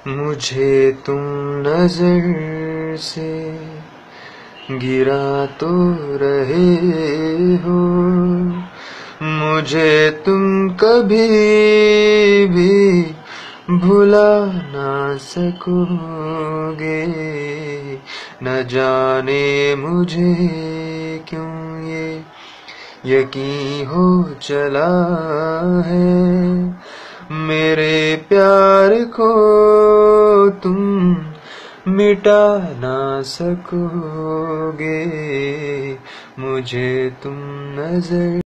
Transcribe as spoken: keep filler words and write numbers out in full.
मुझे तुम नजर से गिरा तो रहे हो, मुझे तुम कभी भी भुला ना सकोगे। न जाने मुझे क्यों ये यकीन हो चला है, मेरे प्यार को तुम मिटा ना सकोगे। मुझे तुम नजर